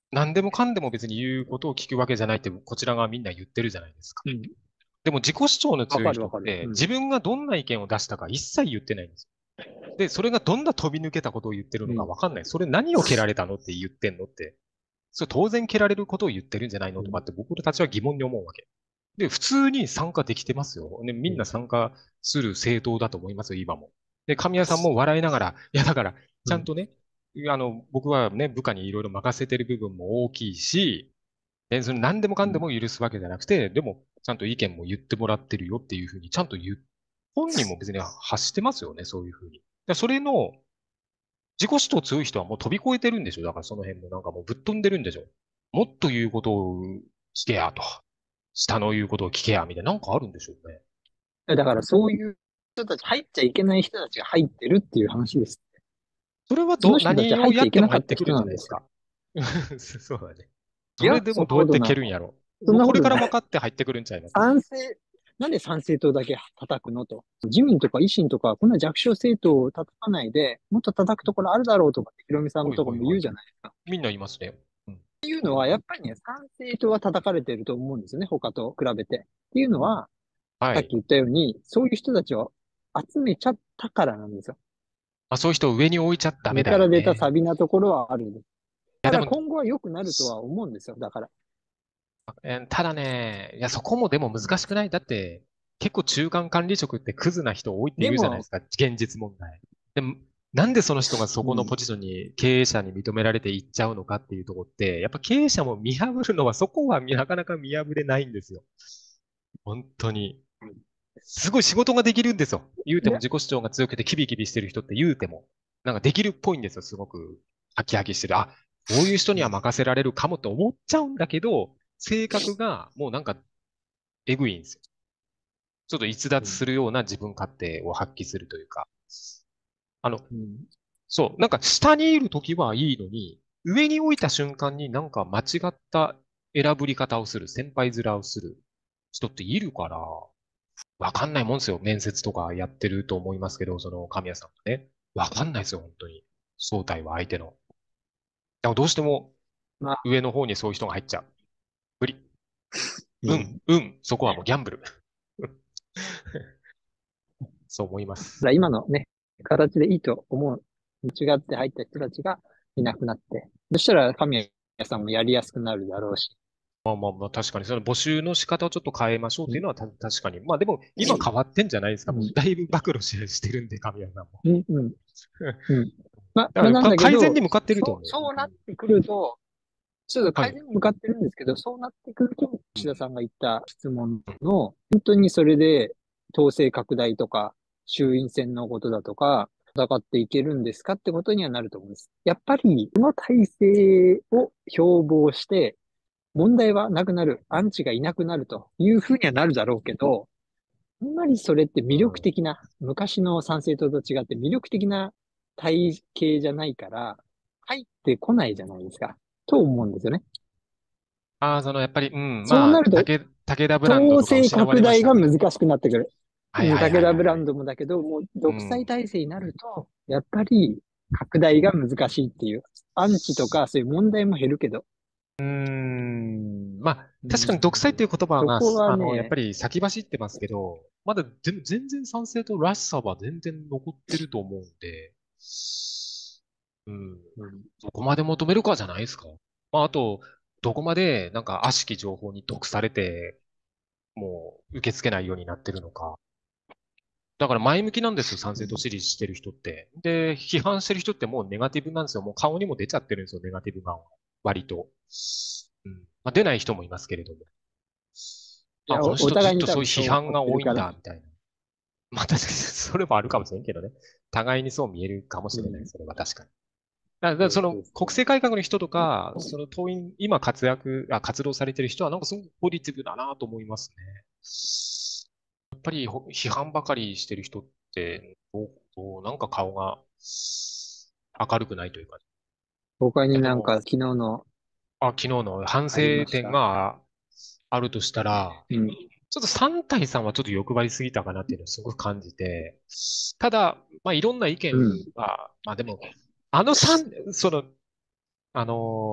何でもかんでも別に言うことを聞くわけじゃないってこちらがみんな言ってるじゃないですか。 うん。 でも自己主張のわ強いかるわかる。 人ってうん。 自分がどんな意見を出したか一切言ってないんですよ。で、それがどんな飛び抜けたことを言ってるのかうん。 わかんない。それ何を蹴られたのって言ってんのって。それ当然蹴られることを言ってるんじゃないのうん。 とかって僕たちは疑問に思うわけ。で、普通に参加できてますよ。ね、みうん。 んな参加する政党だと思いますよ、今も。で、神谷さんも笑いながら、いや、だから、 うん。 ちゃんとね、僕はね、部下にいろいろ任せてる部分も大きいし、で、その何でもかんでも許すわけじゃなくて、でも、ちゃんと意見も言ってもらってるよっていうふうに、ちゃんと本人も別に発してますよね、そういうふうに。それの、自己主張強い人はもう飛び越えてるんでしょ。だからその辺もなんかもうぶっ飛んでるんでしょ。もっと言うことを聞けやと。下の言うことを聞けや、みたいな、なんかあるんでしょうね。 だからそういう人たち、入っちゃいけない人たちが入ってるっていう話です。 それはその人たちは入っちゃいけ何をやってもなかった人入ってくるんじなんですよ。 ゃないですか。そうだね。 いや、 それでそんなもどうやってことない。 蹴るんやろ。 そんもうこれからなことない。 分かって入ってくるんちゃいます。 賛成、なんで参政党だけ叩くのと。自民とか維新とか、こんな弱小政党を叩かないで、もっと叩くところあるだろうとかって、ヒロミさんはいとかも言うはいはい。 じゃないですか。っみんな言いますね。うん。 ていうのは、やっぱりね、参政党は叩かれてると思うんですよね、他と比べて。っていうのは、 はい。 さっき言ったように、そういう人たちを集めちゃったからなんですよ。 まあそういう人を上に置いちゃダメだ根から出たよね。 サビなところはあるんです。 いやでも、 ただ今後は良くなるとは思うんですよ。だから。 ただね、いやそこもでも難しくない？だって、結構中間管理職ってクズな人多いってでも、 言うじゃないですか。現実問題。でも、なんでその人がそうん。 このポジションに経営者に認められていっちゃうのかっていうところって、やっぱ経営者も見破るのはそこはなかなか見破れないんですよ。本当に。すごい仕事ができるんですよ。言うてもで、 自己主張が強くてキビキビしてる人って言うても。なんかできるっぽいんですよ。すごく。ハキハキしてる。あ、こういう人には任せられるかもって思っちゃうんだけど、性格がもうなんかえぐいんですよ。ちょっと逸うん。 脱するような自分勝手を発揮するというか。あの、 うん。 そう、なんか下にいるときはいいのに、上に置いた瞬間になんか間違った選ぶり方をする、先輩面をする人っているから、わかんないもんですよ。面接とかやってると思いますけど、その神谷さんもね。わかんないですよ、本当に。正体は相手の。だからどうしてもまあ、 上の方にそういう人が入っちゃう。無理。 うん。 そこはもうギャンブル。そう思います。 だから今のね、形でいいと思う。間違って入った人たちがいなくなって。そしたら神谷さんもやりやすくなるだろうし。 まあ確かにその募集の仕方をちょっと変えましょううん。 というのは確かに。まあでも今変わってんじゃないですか。もううん。 だいぶ暴露してるんで、神谷さんも。 うん。うん。うん。まあ、 だからなんだけど、 改善に向かってると思う。 そうなってくると、ちょっとはい。 改善に向かってるんですけど、そうなってくると、岸田さんが言った質問の、本当にそれで党勢拡大とか、衆院選のことだとか、戦っていけるんですかってことにはなると思うんです。やっぱり、この体制を標榜して、問題はなくなる、アンチがいなくなるというふうにはなるだろうけど、あんまりそれって魅力うん。 的な、昔の参政党と違って魅力的な体系じゃないから、入ってこないじゃないですか。と思うんですよね。 ああ、やっぱり、まあ、 そうなると、 武田ブランドとか統制失われまし拡大たもんね。 が難しくなってくる。 はいはい武はいはいはい。 田ブランドもだけど、もう独裁うん。 体制になると、やっぱり拡大が難しいっていう。アンチとかそういう問題も減るけど。 まあ、 う確かに独裁ってん、 いう言葉が、 そこはやっぱね、 り先走ってますけど、まだ全然賛成とらしさは全然残ってると思うんで、うん、 うん、 どこまで求めるかじゃないですか。まあ、あと、どこまでなんか悪しき情報に毒されて、もう受け付けないようになってるのか。だから前向きなんですよ、賛成と支持してる人って。で、批判してる人ってもうネガティブなんですよ。もう顔にも出ちゃってるんですよ、ネガティブが。割と。まあ、出ない人もいますけれども。あ、 いや、 このお人ずっとそういう互いに多分そう思っ批判がてるから。 多いんだ、みたいな。まあ確かにそれもあるかもしれんけどね。互いにそう見えるかもしれない、 うん。 それは確かに。だからそそうその国うそう。 政改革の人とか、その党員、今活動されてる人はなんかすごくポジティブだなと思いますね。やっぱり批判ばかりしてる人って、なんか顔が明るくないというか。い他にやでも、 なんか昨日の昨日の反あり省点ました。 があるとしたら、 うん。 ちょっと3対3はちょっと欲張りすぎたかなっていうのをすごく感じて、ただ、まあいろんな意見うん。 は、まあでも、あの3、その、あの、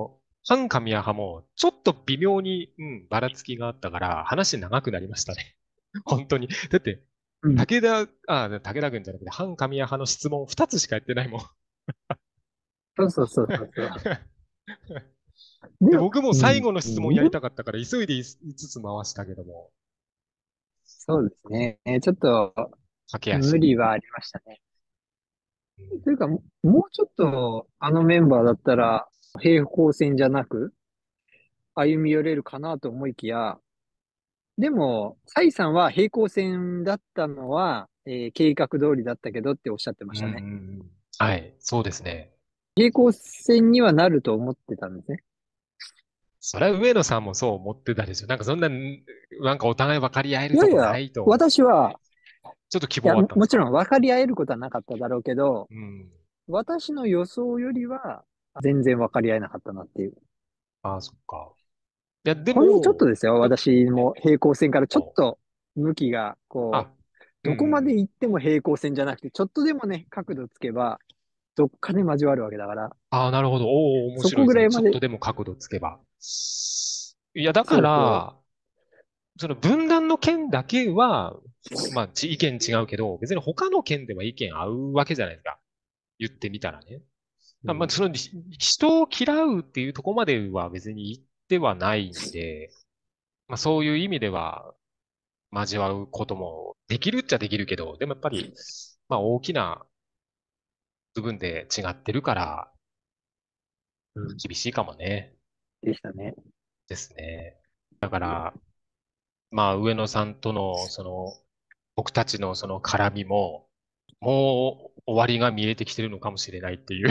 反神谷派も、ちょっと微妙に、ばらつきがあったから、話長くなりましたね。本当に。だって、 うん。 武田軍じゃなくて、反神谷派の質問2つしかやってないもん。 そうそうそうそうそう。 で、 でも、 僕もうん、 最後の質問やりたかったから、急いで5つ回したけども、 そうですね。ちょっと駆け足。 無理はありましたね。 うん、 というか、もうちょっとあのメンバーだったら、平行線じゃなく歩み寄れるかなと思いきや、でも、サイさんは平行線だったのは、計画通りだったけどっておっしゃってまうんうんしたね。 うん。はい、そうですね。 平行線にはなると思ってたんですね。 それは上野さんもそう思ってたでしょ。なんかそんな、なんかお互い分かり合えるとこないやいや、 いと、 私は、 ちょっと希望いや、 はあったんですか？ もちろん分かり合えることはなかっただろうけど、 うん。 私の予想よりは全然分かり合えなかったなっていう。 ああ、そっか。いや、でほんのちょっとも、 ですよ。私も平行線からちょっおと向きが、 あ、うんうどこまでん。 行っても平行線じゃなくて、ちょっとでもね、角度つけば、どっかで交わるわけだから、 ああ、なるほど。おお、面そこ白いですね。 ぐらいまで、 ちょっとでも角度つけば。いや、だかそうそら、その分断の件だけは、まあ、意見違うけど、別に他の件では意見合うわけじゃないですか。言ってみたらね。 う。うまあ、 ん。 その、人を嫌うっていうところまでは別に言ってはないんで、まあ、そういう意味では交わうこともできるっちゃできるけど、でもやっぱり、まあ、大きな部分で違ってるから、 うん。 厳しいかもね。 でしたね。 ですね。だから、まあ、上野さんとの、僕たちのその絡みも、もう終わりが見えてきてるのかもしれないっていう。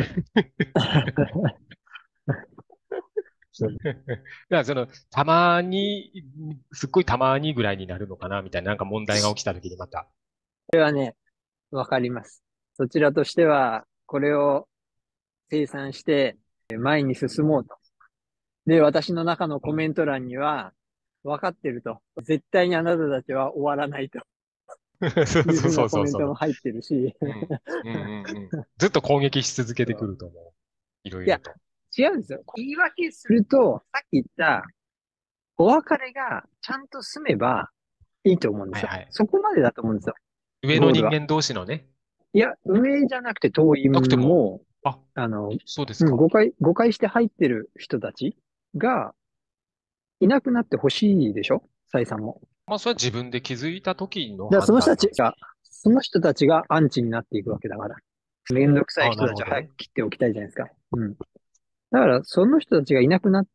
そう。 だからたまに、すっごいたまにぐらいになるのかな、みたいな、なんか問題が起きた時にまた。 これはね、わかります。そちらとしては、これを生産して前に進もうと。で、私の中のコメント欄には、分かってると。絶対にあなたたちは終わらないとそういうふうなコメンそうそうそう。 トも入ってるし。 うん。うんうんうん。ずっと攻撃し続けてくると思う。いろいいや、 ろと。 違うんですよ。言い訳すると、さっき言ったお別れがちゃんと済めばいいと思うんですよ。 はいはい。 そこまでだと思うんですよ。 上のゴールは。 人間同士のね、 いや、上じゃなくて遠いなくても、 も、 あ、 あの、 そうですか。 誤解して入ってる人たちがいなくなってほしいでしょサイさんも。 まあ、それは自分で気づいた時のだから判断なんですよ。 その人たちがアンチになっていくわけだから。めんどくさいああ、 人たちを早くなるほど。 切っておきたいじゃないですか。うん。だから、その人たちがいなくなって、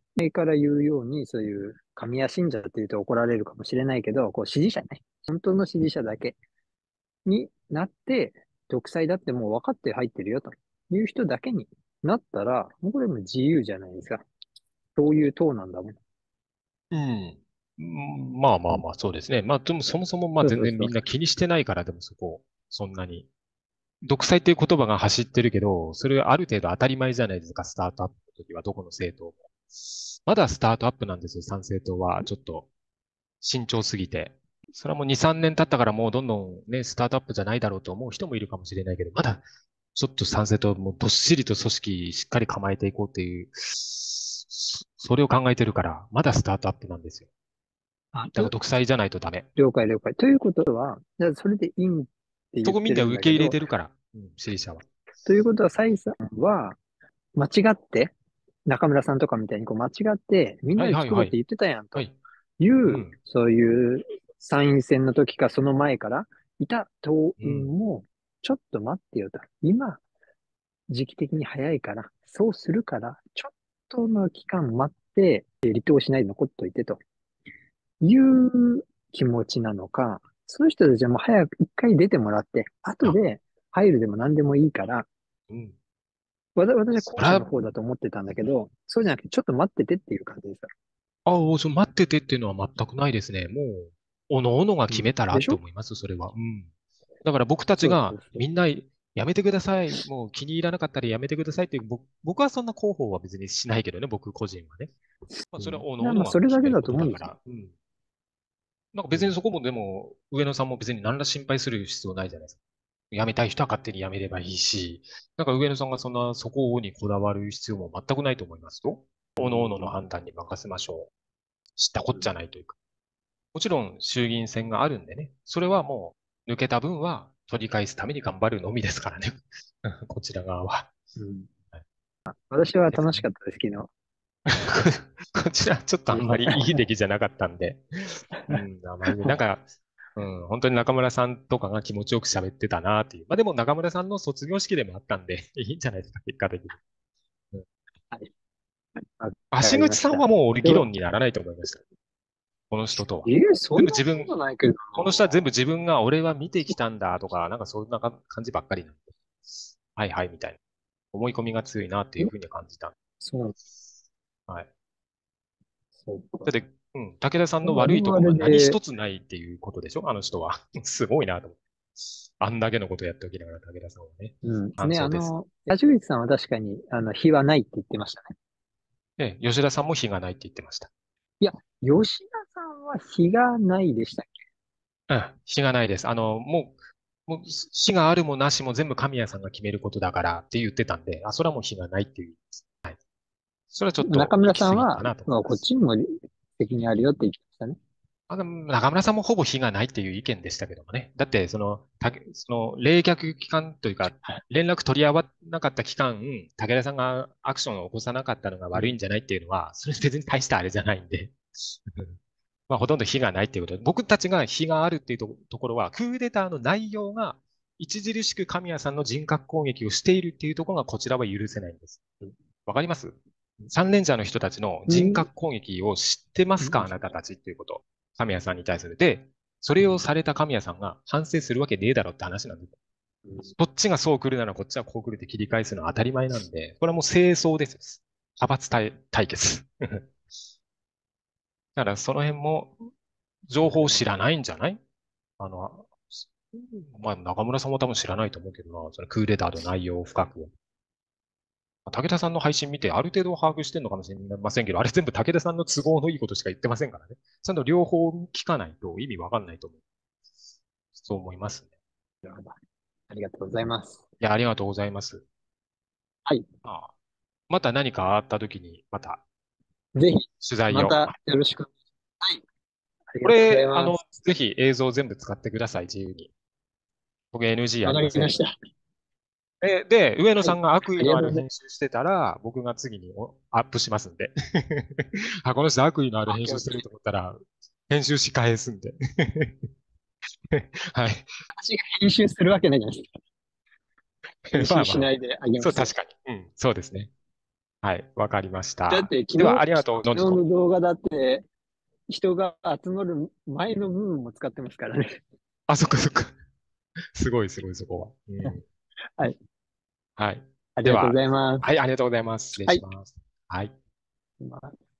前から言うように、そういう神谷信者って言うと怒られるかもしれないけど、こう支持者ね。本当の支持者だけになって、独裁だってもう分かって入ってるよという人だけになったら、もうこれも自由じゃないですか。そういう党なんだもん。 うん。まあまあまあ、そうですね。まあ、でもそもそもまあそうそうそう。 全然みんな気にしてないから、でもそこ、そんなに。独裁っていう言葉が走ってるけど、それはある程度当たり前じゃないですか、スタートアップの時は、どこの政党も。まだスタートアップなんですよ、参政党は。ちょっと慎重すぎて。それはもう2、3年経ったからもうどんどんね、スタートアップじゃないだろうと思う人もいるかもしれないけど、まだちょっと参政党もどっしりと組織しっかり構えていこうっていう、それを考えてるから、まだスタートアップなんですよ。 あ、 だから独裁じゃないとダメ。 了解了解。ということは、じゃあそれでいいって言そこみんってな受け入れるんだけど、 てるから、支持者は。 ということは、サイさんは、間違って、中村さんとかみたいにこう間違って、みんはなでいはいはい。 作ろうって言ってたやんとはい。 いう、 うん。 そういう参院選の時かその前からいた党うん。 員も、ちょっと待ってよと。今、時期的に早いから、そうするから、ちょっとの期間待って、離党しないで残っといてという気持ちなのか、そういう人たちはもう早く一回出てもらって、後あ、 で入るでも何でもいいから、 うん。 私は後者のそら、 方だと思ってたんだけど、そうじゃなくて、ちょっと待っててっていう感じですか待っててっていうのは全くないですね。もう、おのおのがら。うん。 決めたらっでしょて思います、それは。うん。だから僕たちそうがそうそう。 みんなやめてください。もう気に入らなかったらやめてくださいっていう、僕はそんな広報は別にしないけどね、僕個人はね。まあ、 うん。 それはおのおのまあ、それが決めるだけだと思うんですよ。 ことだから。うん。なんかうん。 別にそこもでも、上野さんも別に何ら心配する必要ないじゃないですか。辞めたい人は勝手に辞めればいいし、なんか上野さんがそんなそこにこだわる必要も全くないと思いますよ。 各々の判断に任せましょう。知ったこっちゃないというか。もちろん衆議院選があるんでね。それはもう抜けた分は取り返すために頑張るのみですからね。こちら側は。 うん。 はい、 私はですね。 楽しかったです、昨日。 こちらちょっとあんまりいい出来じゃなかったんで。うん、あまりね、なんか、うん、本当に中村さんとかが気持ちよく喋ってたなっていう。まあでも中村さんの卒業式でもあったんで、いいんじゃないですか、結果的に。うん、 はい。わか橋口さんりました。 はもう俺議でも、 論にならないと思いました。この人とは。全そんなこ部自分、 とないけどな。 この人は全部自分が俺は見てきたんだとか、なんかそんな感じばっかりなんで。はいはいみたいな。思い込みが強いなっていうふうに感じた。 そう、 はい。 そうか。 だって、うん、武田さんのあれはあ悪いとこが何れで、 一つないっていうことでしょあの人は。すごいなと思って。あんだけのことやっておきながら武田さんはね。 うん。ね、 感想です。 八口さんは確かに、非はないって言ってましたね。 で、吉田さんも非がないって言ってました。 いや、吉田さんは非がないでしたっうん、非がないです。もう、非があるもなしも全部神谷さんが決めることだからって言ってたんで、あ、それはもう非がないっていう。はい。それはちょっけ？中と行き過ぎた村さんは、 かなと思いまあ、 ます。 こっちにも責任あるよって言ってましたね。 でも中村さんもほぼ非がないっていう意見でしたけどもね。だって、その冷却期間というか、連絡取り合わなかった期間、武田さんがアクションを起こさなかったのがうん。 悪いんじゃないっていうのは、それ別に大したあれじゃないんで。まあ、ほとんど非がないっていうことで、僕たちが非があるっていうところは、クーデターの内容が著しく神谷さんの人格攻撃をしているっていうところがこちらは許せないんです。わかります？三連者の人たちのうん。 人格攻撃を知ってますかあなたたちっていうこと。神谷さんに対する。で、それをされた神谷さんが反省するわけねえだろって話なんです。こっちがそう来るならこっちはこう来るって切り返すのは当たり前なんで、これはもう清掃です。派閥対決。だからその辺も情報を知らないんじゃない？あの、まあ中村さんも多分知らないと思うけどな、そのクーデターの内容を深く。武田さんの配信見てある程度把握してるのかもしれませんけど、あれ全部武田さんの都合のいいことしか言ってませんからね。ちゃんと両方聞かないと意味わかんないと思う。そう思いますね。 なるほど。ありがとうございます。 いや、ありがとうございます。 はい。 ああ、また何かあった時に、またぜひ、 取材を。 またよろしく。はい。ありがとうございこれ、 ます。 ぜひ映像全部使ってください、自由に。僕 NG あわかりません。 りました。 で、上野はい。 さんが悪あ意のあるりがとうございます。 編集してたら、僕が次にアップしますんで。あ、この人悪意のあるオッ編ケーオッケー。 集してると思ったら、編集し返すんで。はい。 私が編集するわけないじゃないですか。編まあまあ、 集しないであげまそう、 すよ。 確かに。うん、そうですね。はい、わかりました。 だってでは、ありがとう。どうぞ。 昨日の動画だって人が集まる前の部分も使ってますからね。 あ、そっかそっか。すごいすごい、そこは。うん。 はい。 はい。 ありがとうごでは、 ざいます。 はい、ありがとうございます。失礼はい。 します。はい。 まあ